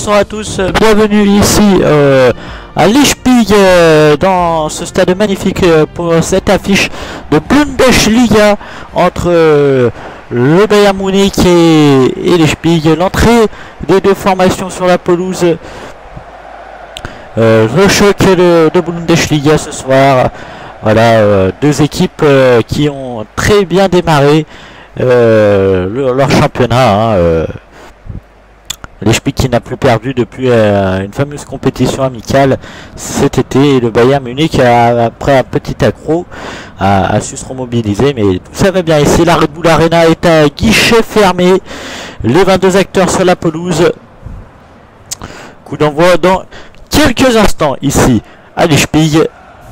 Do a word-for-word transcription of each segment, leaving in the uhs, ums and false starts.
bonsoir à tous, bienvenue ici euh, à Lichpig euh, dans ce stade magnifique euh, pour cette affiche de Bundesliga entre euh, le Bayern Munich et, et Lichpig. L'entrée des deux formations sur la pelouse, euh, le choc de, de Bundesliga ce soir. Voilà, euh, deux équipes euh, qui ont très bien démarré euh, le, leur championnat. Hein, euh, Lichpig qui n'a plus perdu depuis euh, une fameuse compétition amicale cet été, et le Bayern Munich a, après un petit accro a, a su se remobiliser, mais tout ça va bien ici. La Red Bull Arena est à guichet fermé, les vingt-deux acteurs sur la pelouse. Coup d'envoi dans quelques instants ici à Lichpig.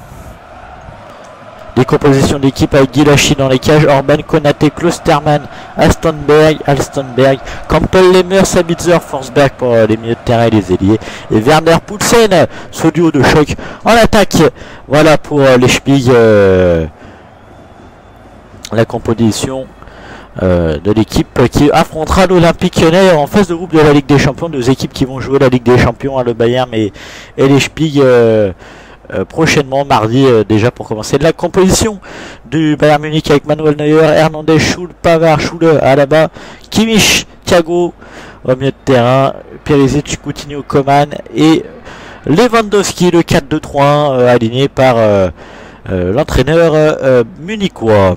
Les compositions d'équipe avec Guilachi dans les cages, Orban, Konaté, Klostermann, Alstenberg, Alstenberg, Campbell, Lemmer, Sabitzer, Forsberg pour euh, les milieux de terrain et les ailiers, et Werner, Poulsen, ce duo de choc en attaque. Voilà pour euh, les Lichpig, euh, la composition euh, de l'équipe qui affrontera l'Olympique Lyonnais en phase de groupe de la Ligue des Champions. Deux équipes qui vont jouer la Ligue des Champions, hein, le Bayern et, et les Lichpig. Euh, Euh, prochainement mardi euh, déjà pour commencer. La composition du Bayern Munich avec Manuel Neuer, Hernandez, Schul, Pavard, Schule, Alaba, Kimmich, Thiago au milieu de terrain, Perisic, Coutinho, Coman et Lewandowski, le quatre deux trois un euh, aligné par euh, euh, l'entraîneur euh, munichois.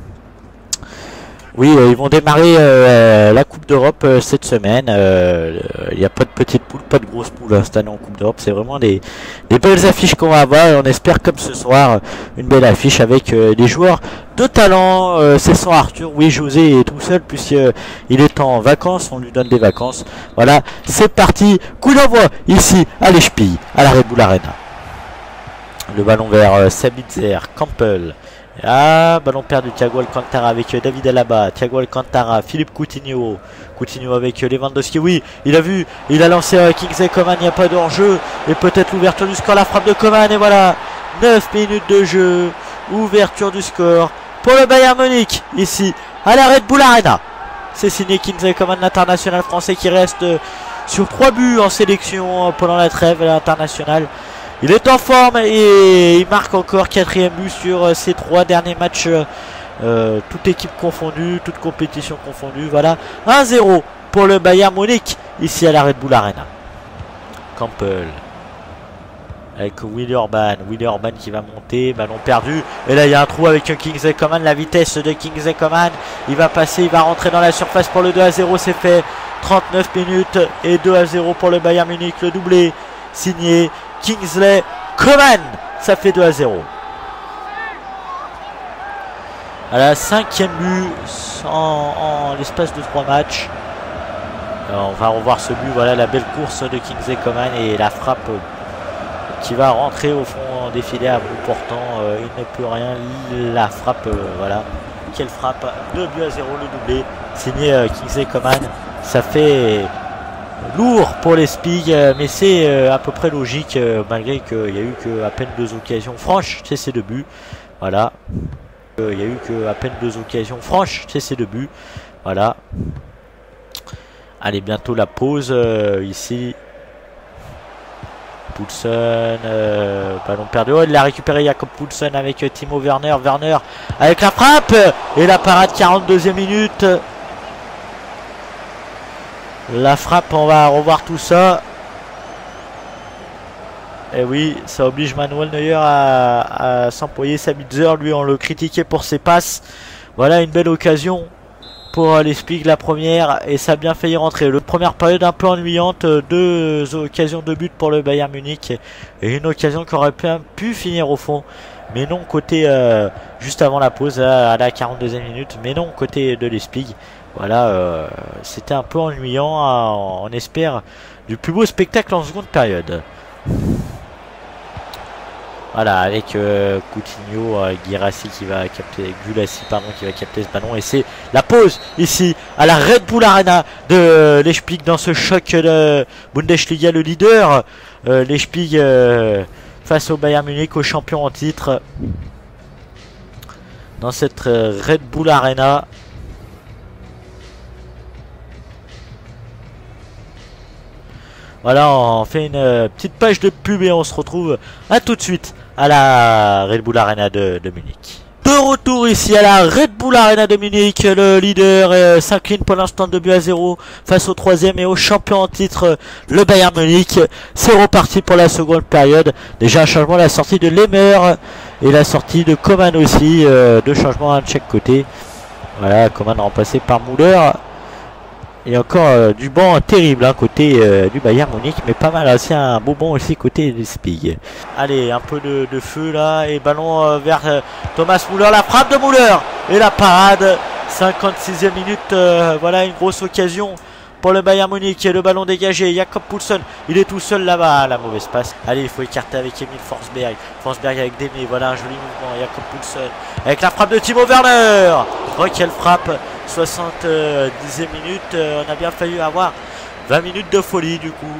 Oui, euh, ils vont démarrer euh, la Coupe d'Europe euh, cette semaine. Il euh, n'y a pas de petites poules, pas de grosses poules hein, cette année en Coupe d'Europe. C'est vraiment des, des belles affiches qu'on va avoir. Et on espère, comme ce soir, une belle affiche avec euh, des joueurs de talent. Euh, c'est sans Arthur. Oui, José est tout seul puisqu'il il est en vacances. On lui donne des vacances. Voilà, c'est parti. Coup d'envoi ici à Lichpig, à la Red Bull Arena. Le ballon vers euh, Sabitzer, Campbell. Ah, ballon perdu, Thiago Alcantara avec David Alaba, Thiago Alcantara, Philippe Coutinho, Coutinho avec Lewandowski, oui, il a vu, il a lancé euh, Kingsley Coman, il n'y a pas de hors-jeu, et peut-être l'ouverture du score, la frappe de Coman, et voilà, neuf minutes de jeu, ouverture du score pour le Bayern Munich, ici, à la Red Bull Arena. C'est signé Kingsley Coman, l'international français qui reste sur trois buts en sélection pendant la trêve internationale. Il est en forme et il marque encore quatrième but sur euh, ses trois derniers matchs, euh, toute équipe confondue, toute compétition confondue. Voilà, un zéro pour le Bayern Munich ici à la Red Bull Arena. Campbell avec Willy Orban, Willy Orban qui va monter, ballon perdu. Et là il y a un trou avec Kingsley Coman, la vitesse de Kingsley Coman. Il va passer, il va rentrer dans la surface pour le deux à zéro, c'est fait. trente-neuf minutes et deux à zéro pour le Bayern Munich, le doublé signé Kingsley Coman, ça fait deux à zéro. À la cinquième but en, en l'espace de trois matchs. Alors on va revoir ce but, voilà la belle course de Kingsley Coman et la frappe qui va rentrer au fond des filets à bout portant. Euh, il ne peut rien, la frappe, euh, voilà. Quelle frappe, deux buts à zéro, le doublé signé euh, Kingsley Coman. Ça fait lourd pour les Lichpig, mais c'est euh, à peu près logique euh, malgré qu'il n'y a eu que à peine deux occasions franches, c'est ces deux buts. Voilà, euh, il n'y a eu que à peine deux occasions franches, c'est ces deux buts. Voilà. Allez, bientôt la pause euh, ici. Poulsen, euh, ballon perdu. Oh, il l'a récupéré Jakob Poulsen avec euh, Timo Werner. Werner avec la frappe et la parade, quarante-deuxième minute. La frappe, on va revoir tout ça. Et oui, ça oblige Manuel Neuer à, à s'employer. Sabitzer, lui, on le critiquait pour ses passes. Voilà une belle occasion pour les Lichpig, la première. Et ça a bien failli rentrer. Le première période un peu ennuyante. Deux occasions de but pour le Bayern Munich. Et une occasion qui aurait pu, pu finir au fond. Mais non, côté euh, juste avant la pause, à la quarante-deuxième minute. Mais non, côté de Lichpig. Voilà, euh, c'était un peu ennuyant. Hein, on espère du plus beau spectacle en seconde période. Voilà, avec euh, Coutinho, euh, Guirassy qui va capter, Gulassi pardon, qui va capter ce ballon. Et c'est la pause ici à la Red Bull Arena de Lichpig dans ce choc de Bundesliga, le leader. Euh, Lichpig euh, face au Bayern Munich, au champion en titre. Dans cette euh, Red Bull Arena. Voilà, on fait une euh, petite page de pub et on se retrouve à tout de suite à la Red Bull Arena de, de Munich. De retour ici à la Red Bull Arena de Munich, le leader euh, s'incline pour l'instant deux buts à zéro face au troisième et au champion en titre, euh, le Bayern Munich. C'est reparti pour la seconde période. Déjà un changement, la sortie de Lemmer et la sortie de Coman aussi, euh, deux changements de chaque côté. Voilà, Coman remplacé par Müller. Et encore euh, du banc terrible hein, côté euh, du Bayern Munich, mais pas mal aussi un beau banc aussi côté des Spig. Allez, un peu de, de feu là et ballon euh, vers euh, Thomas Müller, la frappe de Müller et la parade. cinquante-sixième minute, euh, voilà une grosse occasion pour le Bayern Munich et le ballon dégagé. Jakob Poulsen, il est tout seul là-bas, la mauvaise passe. Allez, il faut écarter avec Emil Forsberg. Forsberg avec Deme, voilà un joli mouvement. Jakob Poulsen avec la frappe de Timo Werner. Oh, quelle frappe! soixante-dixième minute, euh, on a bien failli avoir vingt minutes de folie du coup.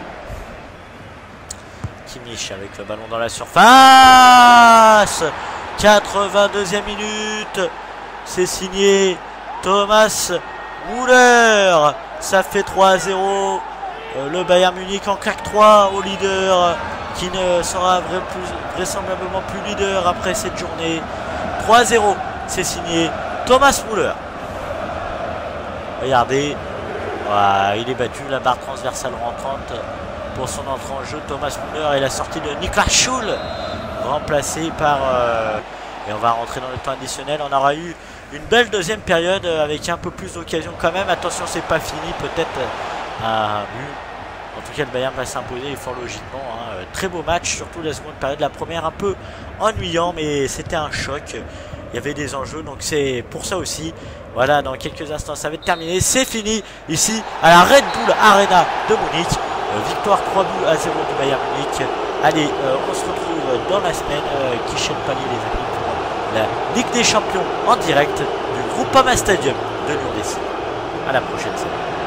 Kimmich avec le ballon dans la surface. quatre-vingt-deuxième minute, c'est signé Thomas Müller. Ça fait trois à zéro. Euh, le Bayern Munich en claque trois au leader qui ne sera vrai plus, vraisemblablement plus leader après cette journée. trois à zéro, c'est signé Thomas Müller. Regardez, voilà, il est battu, la barre transversale rentrante pour son entrée en jeu. Thomas Müller et la sortie de Niklas Schul, remplacé par... Euh, et on va rentrer dans le temps additionnel. On aura eu une belle deuxième période avec un peu plus d'occasion quand même. Attention, c'est pas fini, peut-être un but. En tout cas, le Bayern va s'imposer fort logiquement. Hein. Très beau match, surtout la seconde période. La première un peu ennuyant, mais c'était un choc. Il y avait des enjeux, donc c'est pour ça aussi. Voilà, dans quelques instants, ça va être terminé. C'est fini ici à la Red Bull Arena de Munich. Euh, victoire trois buts à zéro du Bayern Munich. Allez, euh, on se retrouve dans la semaine. Euh, Kichen Pali, les amis, pour la Ligue des Champions en direct du Groupama Stadium de Lyon-Dessine. À la prochaine semaine.